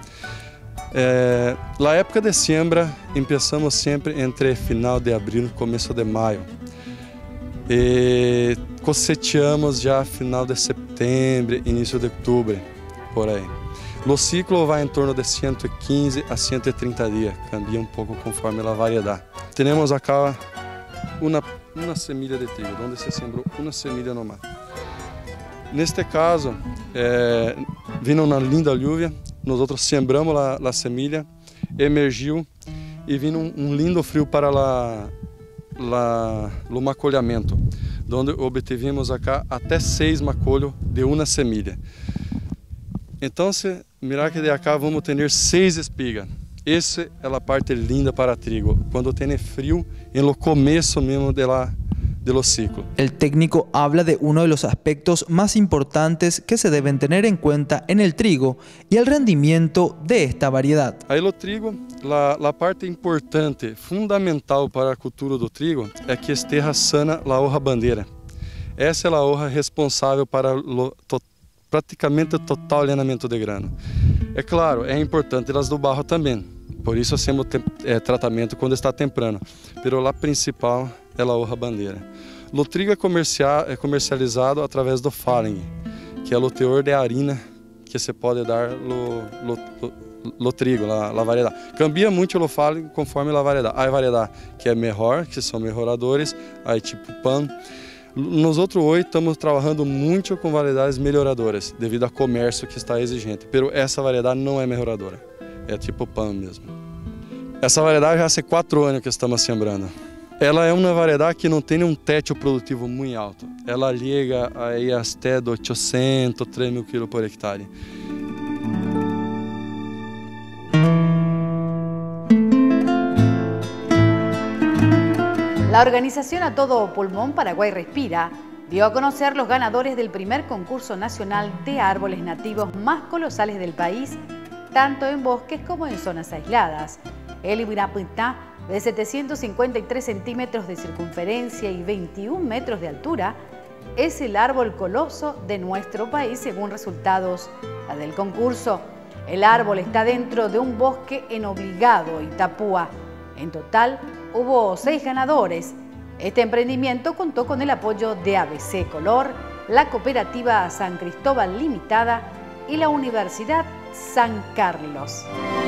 É, na época de siembra, começamos sempre entre final de abril e começo de maio. E coseteamos já final de setembro, início de outubro, por aí. O ciclo vai em torno de cento e quinze a cento e trinta dias, cambia um pouco conforme a variedade. Temos acá uma, uma semilha de trigo, onde se sembrou uma semilha nomás. Neste caso, é, vindo uma linda lluvia, nós outros sembramos a, a semilha, emergiu e vindo um, um lindo frio para a La, o macolhamento, onde obtivemos acá até seis macolhos de uma semilha. Entonces, mira que de acá vamos tener seis espigas. Essa é a parte linda para trigo, quando tem frio em lo começo mesmo de la, de los ciclos. El técnico habla de uno de los aspectos más importantes que se deben tener en cuenta en el trigo y el rendimiento de esta variedad. Aí o trigo, la, la parte importante, fundamental para a cultura do trigo é que esteja sana a hoja bandeira. Essa é a hoja responsável para o to, praticamente o total alinhamento de grano. É claro, é importante as do barro também. Por isso hacemos é, tratamento quando está temprano. Pero a principal é a hoja bandeira. O trigo é, comercial, é comercializado através do falling, que é o teor de harina que se pode dar no, no, no trigo, na variedade. Cambia muito o falling conforme a variedade. Há variedade que é melhor, que são melhoradores, aí tipo pan. Nós outros hoje estamos trabalhando muito com variedades melhoradoras, devido ao comércio que está exigente. Pero essa variedade não é melhoradora, é tipo pan mesmo. Essa variedade já há quatro anos que estamos sembrando. Ela é uma variedade que não tem um teto produtivo muito alto. Ela chega aí até de oitocentos, três mil quilos por hectare. La organización A Todo Pulmón Paraguay Respira dio a conocer los ganadores del primer concurso nacional de árboles nativos más colosales del país, tanto en bosques como en zonas aisladas. El Ibirapitá, de setecientos cincuenta y tres centímetros de circunferencia y veintiún metros de altura, es el árbol coloso de nuestro país según resultados del concurso. El árbol está dentro de un bosque en Obligado, Itapúa. En total, hubo seis ganadores. Este emprendimiento contó con el apoyo de A B C Color, la Cooperativa San Cristóbal Limitada y la Universidad San Carlos.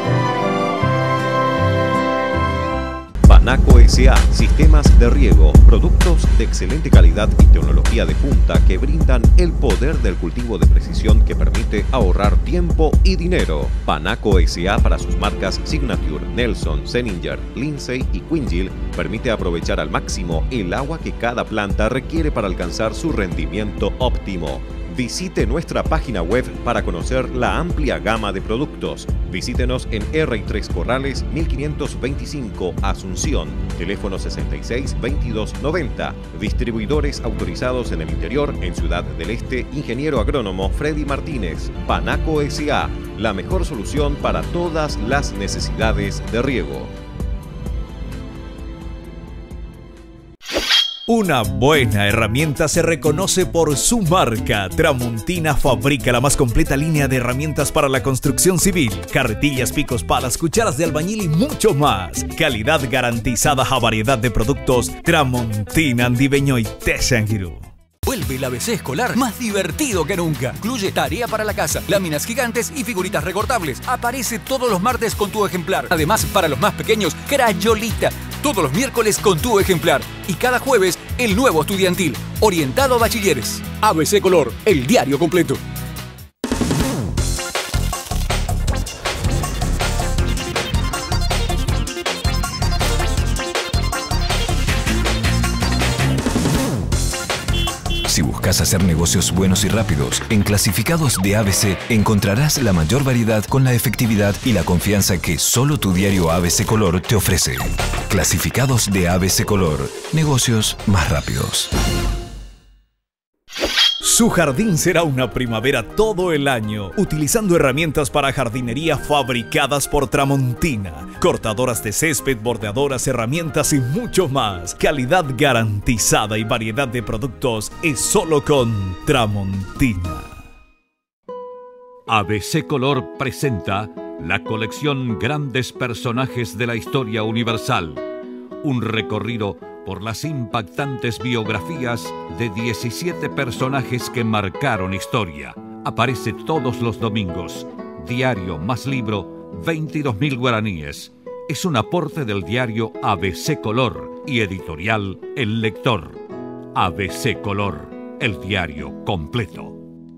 Panaco S A, sistemas de riego, productos de excelente calidad y tecnología de punta que brindan el poder del cultivo de precisión que permite ahorrar tiempo y dinero. Panaco S A para sus marcas Signature, Nelson, Zeninger, Lindsay y Quingill permite aprovechar al máximo el agua que cada planta requiere para alcanzar su rendimiento óptimo. Visite nuestra página web para conocer la amplia gama de productos. Visítenos en R y tres Corrales mil quinientos veinticinco Asunción, teléfono sesenta y seis, veintidós, noventa. Distribuidores autorizados en el interior, en Ciudad del Este, ingeniero agrónomo Freddy Martínez. Panaco S A, la mejor solución para todas las necesidades de riego. Una buena herramienta se reconoce por su marca. Tramontina fabrica la más completa línea de herramientas para la construcción civil. Carretillas, picos, palas, cucharas de albañil y mucho más. Calidad garantizada a variedad de productos. Tramontina, Andiveño y Texangiru. Vuelve el A B C escolar más divertido que nunca. Incluye tarea para la casa, láminas gigantes y figuritas recortables. Aparece todos los martes con tu ejemplar. Además, para los más pequeños, crayolita. Todos los miércoles con tu ejemplar. Y cada jueves, el nuevo estudiantil, orientado a bachilleres. A B C Color, el diario completo. Si buscas hacer negocios buenos y rápidos, en clasificados de A B C encontrarás la mayor variedad con la efectividad y la confianza que solo tu diario A B C Color te ofrece. Clasificados de A B C Color, negocios más rápidos. Su jardín será una primavera todo el año, utilizando herramientas para jardinería fabricadas por Tramontina. Cortadoras de césped, bordeadoras, herramientas y mucho más. Calidad garantizada y variedad de productos es solo con Tramontina. A B C Color presenta la colección Grandes Personajes de la Historia Universal. Un recorrido por las impactantes biografías de diecisiete personajes que marcaron historia. Aparece todos los domingos. Diario más libro, veintidós mil guaraníes. Es un aporte del diario A B C Color y editorial El Lector. A B C Color, el diario completo.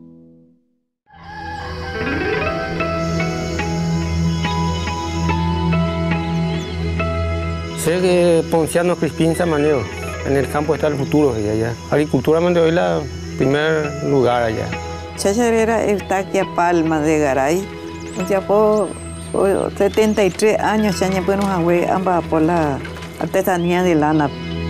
Sé que Ponciano Crispín Samaneo, en el campo está el futuro de allá. Agricultura hoy la primer lugar allá. Chacharera Eustaquia Palma de Garay. Ya por setenta y tres años ya pues nos hago ambas por la artesanía de lana.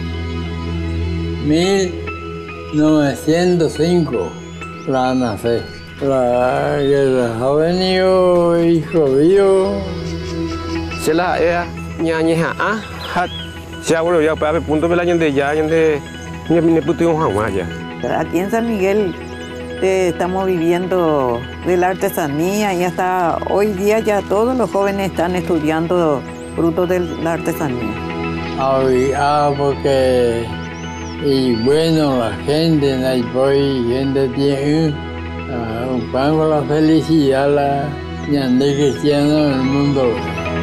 mil novecientos cinco la nací. La guerra ha venido, hijo mío. Se la ea ñañeja a hat. Se ha vuelto ya para punto del año de ya, de ni puto un ya. Aquí en San Miguel eh, estamos viviendo de la artesanía y hasta hoy día ya todos los jóvenes están estudiando frutos de la artesanía. Ah, porque y bueno la gente, Naipoy, gente tiene un pan con la felicidad, la ñande cristiano del mundo.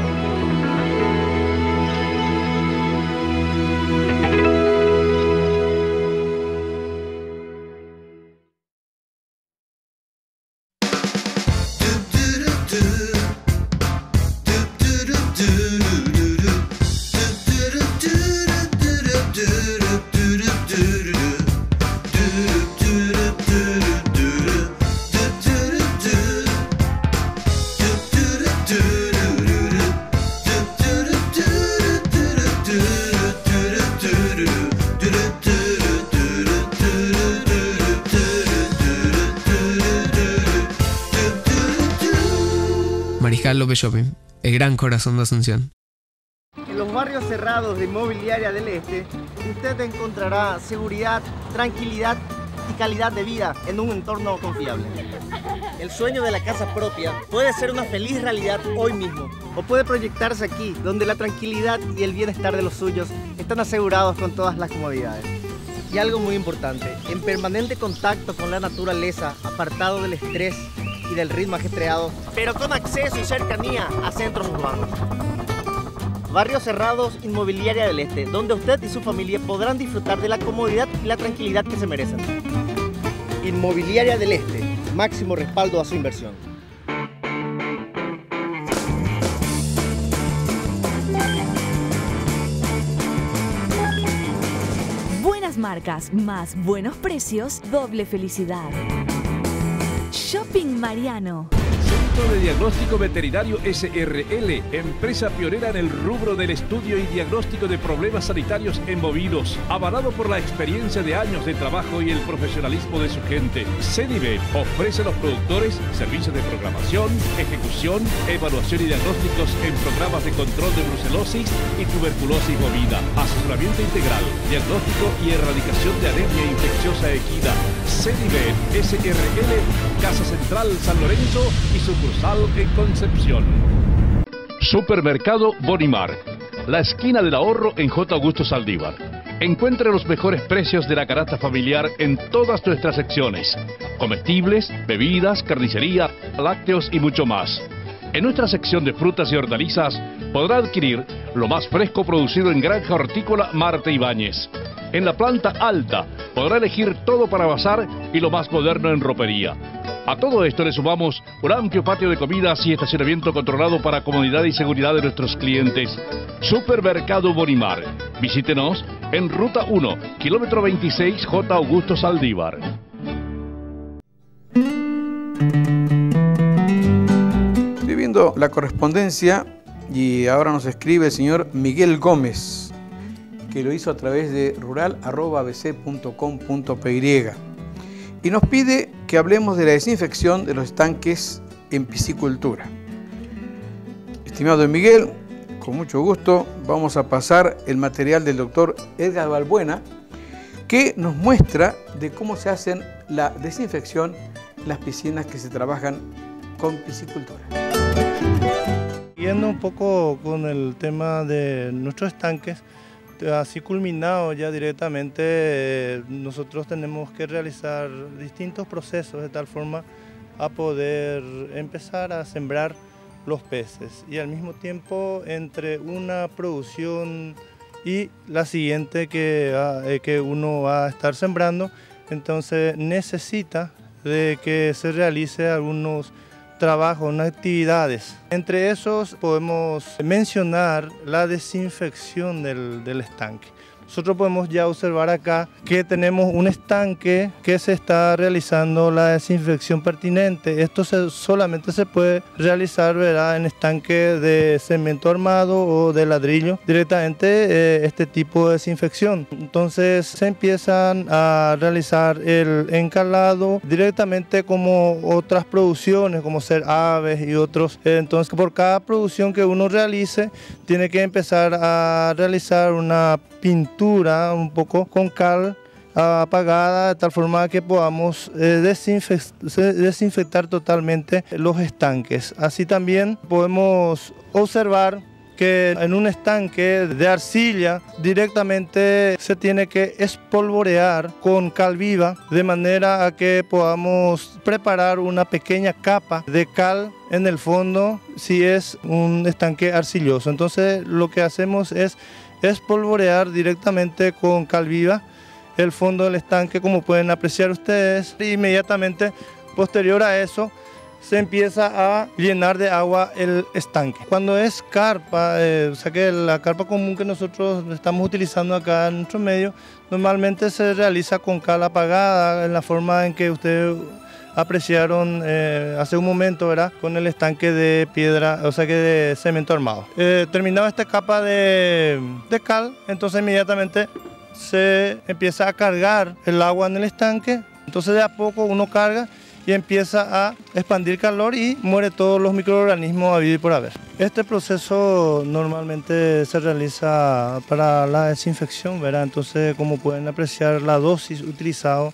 Mariscal López Shopping, el gran corazón de Asunción. En los barrios cerrados de Inmobiliaria del Este, usted encontrará seguridad, tranquilidad y calidad de vida en un entorno confiable. El sueño de la casa propia puede ser una feliz realidad hoy mismo, o puede proyectarse aquí, donde la tranquilidad y el bienestar de los suyos están asegurados con todas las comodidades. Y algo muy importante, en permanente contacto con la naturaleza, apartado del estrés y del ritmo ajetreado, pero con acceso y cercanía a centros urbanos. Barrios cerrados, Inmobiliaria del Este, donde usted y su familia podrán disfrutar de la comodidad y la tranquilidad que se merecen. Inmobiliaria del Este, máximo respaldo a su inversión. Buenas marcas, más buenos precios, doble felicidad. Shopping Mariano. Centro de Diagnóstico Veterinario S R L, empresa pionera en el rubro del estudio y diagnóstico de problemas sanitarios en bovinos, avalado por la experiencia de años de trabajo y el profesionalismo de su gente. CEDIVET ofrece a los productores servicios de programación, ejecución, evaluación y diagnósticos en programas de control de brucelosis y tuberculosis bovina, asesoramiento integral, diagnóstico y erradicación de anemia infecciosa equina. CEDIVET S R L, Casa Central San Lorenzo y sucursal en Concepción. Supermercado Bonimar, la esquina del ahorro en J. Augusto Saldívar. Encuentre los mejores precios de la canasta familiar en todas nuestras secciones: comestibles, bebidas, carnicería, lácteos y mucho más. En nuestra sección de frutas y hortalizas podrá adquirir lo más fresco producido en Granja Hortícola Marte Ibáñez. En la planta alta podrá elegir todo para bazar y lo más moderno en ropería. A todo esto le sumamos un amplio patio de comidas y estacionamiento controlado para comodidad y seguridad de nuestros clientes. Supermercado Bonimar. Visítenos en Ruta uno, kilómetro veintiséis, J. Augusto Saldívar. Estoy viendo la correspondencia y ahora nos escribe el señor Miguel Gómez, que lo hizo a través de rural arroba a b c punto com punto p y y nos pide que hablemos de la desinfección de los estanques en piscicultura. Estimado Miguel, con mucho gusto vamos a pasar el material del doctor Edgar Balbuena, que nos muestra de cómo se hacen la desinfección en las piscinas que se trabajan con piscicultura. Siguiendo un poco con el tema de nuestros estanques, así culminado ya directamente, nosotros tenemos que realizar distintos procesos de tal forma a poder empezar a sembrar los peces y al mismo tiempo entre una producción y la siguiente que, que uno va a estar sembrando, entonces necesita de que se realice algunos trabajos, unas actividades. Entre esos podemos mencionar la desinfección del, del estanque. nosotros podemos ya observar acá que tenemos un estanque que se está realizando la desinfección pertinente. Esto se, solamente se puede realizar, ¿verdad?, en estanque de cemento armado o de ladrillo, directamente eh, este tipo de desinfección. Entonces se empiezan a realizar el encalado directamente como otras producciones, como ser aves y otros. Entonces por cada producción que uno realice, tiene que empezar a realizar una pintura un poco con cal apagada, de tal forma que podamos eh, desinfect desinfectar totalmente los estanques. Así también podemos observar que en un estanque de arcilla directamente se tiene que espolvorear con cal viva, de manera a que podamos preparar una pequeña capa de cal en el fondo si es un estanque arcilloso. Entonces lo que hacemos es espolvorear directamente con cal viva el fondo del estanque, como pueden apreciar ustedes. E inmediatamente posterior a eso se empieza a llenar de agua el estanque. Cuando es carpa, eh, o sea que la carpa común que nosotros estamos utilizando acá en nuestro medio, normalmente se realiza con cal apagada, en la forma en que ustedes apreciaron eh, hace un momento, ¿verdad?, con el estanque de piedra, o sea que de cemento armado. Eh, terminada esta capa de, de cal, entonces inmediatamente se empieza a cargar el agua en el estanque. Entonces de a poco uno carga y empieza a expandir calor y muere todos los microorganismos habidos y por haber. Este proceso normalmente se realiza para la desinfección, ¿verdad? Entonces, como pueden apreciar, la dosis utilizada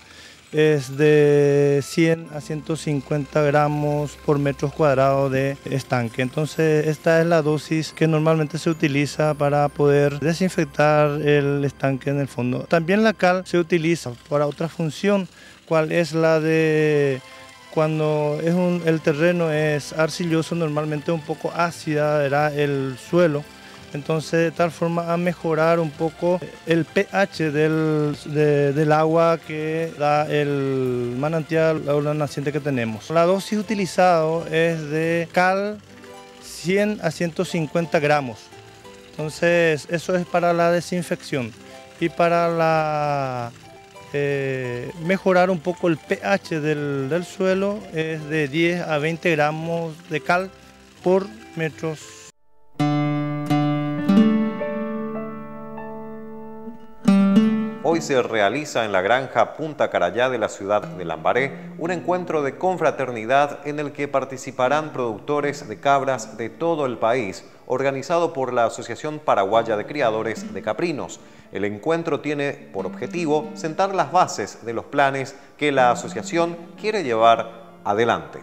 es de cien a ciento cincuenta gramos por metros cuadrados de estanque. Entonces esta es la dosis que normalmente se utiliza para poder desinfectar el estanque en el fondo. También la cal se utiliza para otra función, cual es la de cuando es un, el terreno es arcilloso, normalmente un poco ácida era el suelo. Entonces, de tal forma a mejorar un poco el pH del, de, del agua que da el manantial o la naciente que tenemos. La dosis utilizada es de cal cien a ciento cincuenta gramos. Entonces, eso es para la desinfección. Y para la, eh, mejorar un poco el pH del, del suelo es de diez a veinte gramos de cal por metros. Hoy se realiza en la granja Punta Carayá de la ciudad de Lambaré un encuentro de confraternidad en el que participarán productores de cabras de todo el país, organizado por la Asociación Paraguaya de Criadores de Caprinos. El encuentro tiene por objetivo sentar las bases de los planes que la asociación quiere llevar adelante.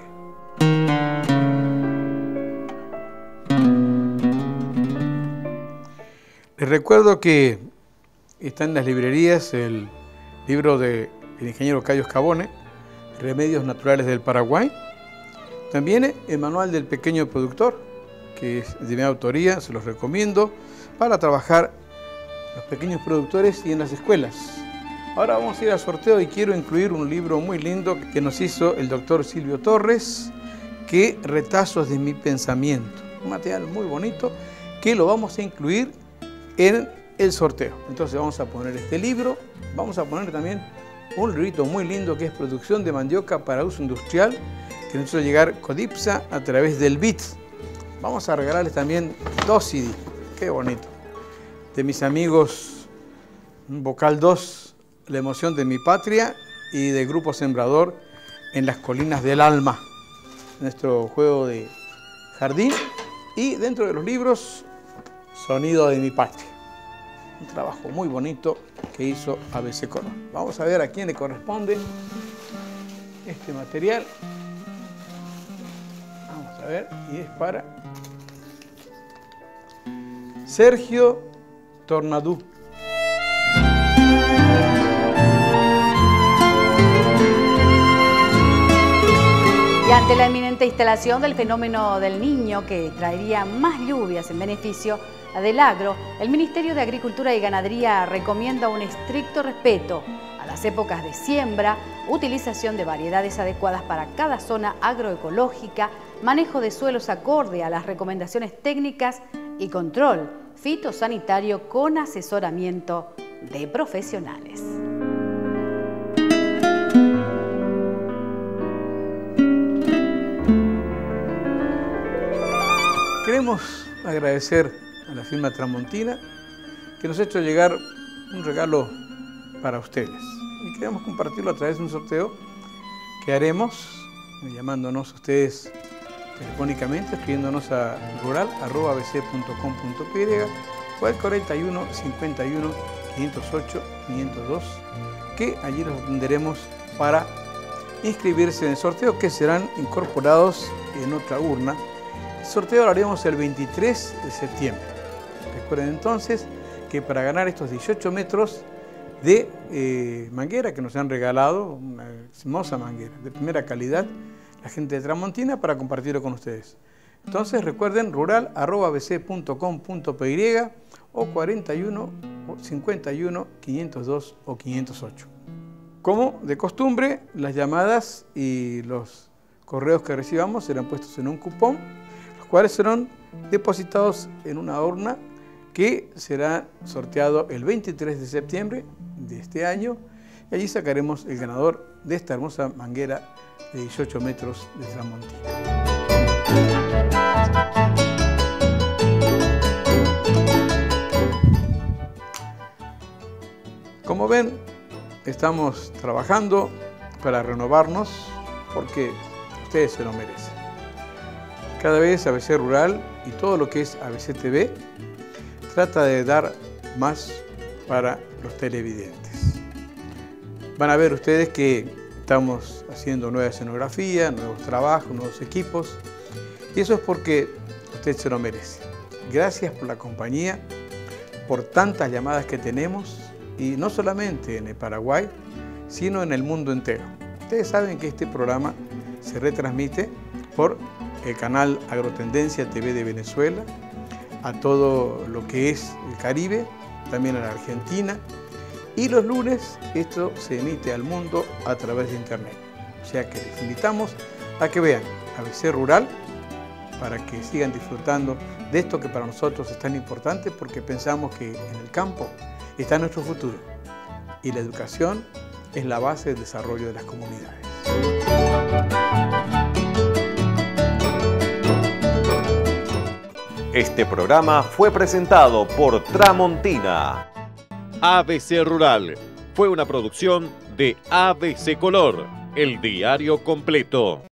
Les recuerdo que está en las librerías el libro del ingeniero Cayo Scabone, Remedios Naturales del Paraguay. También el manual del pequeño productor, que es de mi autoría, se los recomiendo, para trabajar los pequeños productores y en las escuelas. Ahora vamos a ir al sorteo y quiero incluir un libro muy lindo que nos hizo el doctor Silvio Torres, que Retazos de mi pensamiento. Un material muy bonito que lo vamos a incluir en el sorteo. Entonces vamos a poner este libro, vamos a poner también un librito muy lindo que es Producción de Mandioca para Uso Industrial, que nos hizo llegar Codipsa a través del B I T. Vamos a regalarles también dos C D, qué bonito, de mis amigos Vocal dos, La Emoción de mi Patria, y de Grupo Sembrador, En las Colinas del Alma, nuestro juego de jardín, y dentro de los libros Sonido de mi Patria. Un trabajo muy bonito que hizo A B C Color. Vamos a ver a quién le corresponde este material. Vamos a ver, y es para Sergio Tornadú. Y ante la inminente instalación del fenómeno del Niño, que traería más lluvias en beneficio del agro, el Ministerio de Agricultura y Ganadería recomienda un estricto respeto a las épocas de siembra, utilización de variedades adecuadas para cada zona agroecológica, manejo de suelos acorde a las recomendaciones técnicas y control fitosanitario con asesoramiento de profesionales. Queremos agradecer a la firma Tramontina que nos ha hecho llegar un regalo para ustedes y queremos compartirlo a través de un sorteo que haremos llamándonos a ustedes telefónicamente, escribiéndonos a rural arroba a b c punto com punto p y o al cuarenta y uno, cincuenta y uno, quinientos ocho, quinientos dos, que allí los atenderemos para inscribirse en el sorteo, que serán incorporados en otra urna. El sorteo lo haremos el veintitrés de septiembre. Recuerden entonces que para ganar estos dieciocho metros de eh, manguera que nos han regalado, una hermosa manguera de primera calidad, la gente de Tramontina, para compartirlo con ustedes. Entonces recuerden rural arroba a b c punto com punto p y o cuarenta y uno, cincuenta y uno, quinientos dos o quinientos ocho. Como de costumbre, las llamadas y los correos que recibamos serán puestos en un cupón, los cuales serán depositados en una urna que será sorteado el veintitrés de septiembre de este año, y allí sacaremos el ganador de esta hermosa manguera de dieciocho metros de Tramontina. Como ven, estamos trabajando para renovarnos porque ustedes se lo merecen. Cada vez A B C Rural y todo lo que es A B C T V trata de dar más para los televidentes. Van a ver ustedes que estamos haciendo nueva escenografía, nuevos trabajos, nuevos equipos, y eso es porque usted se lo merece. Gracias por la compañía, por tantas llamadas que tenemos, y no solamente en el Paraguay, sino en el mundo entero. Ustedes saben que este programa se retransmite por el canal Agrotendencia T V de Venezuela, a todo lo que es el Caribe, también a la Argentina, y los lunes esto se emite al mundo a través de internet. O sea que les invitamos a que vean A B C Rural para que sigan disfrutando de esto que para nosotros es tan importante, porque pensamos que en el campo está nuestro futuro y la educación es la base del desarrollo de las comunidades. Este programa fue presentado por Tramontina. A B C Rural fue una producción de A B C Color, el diario completo.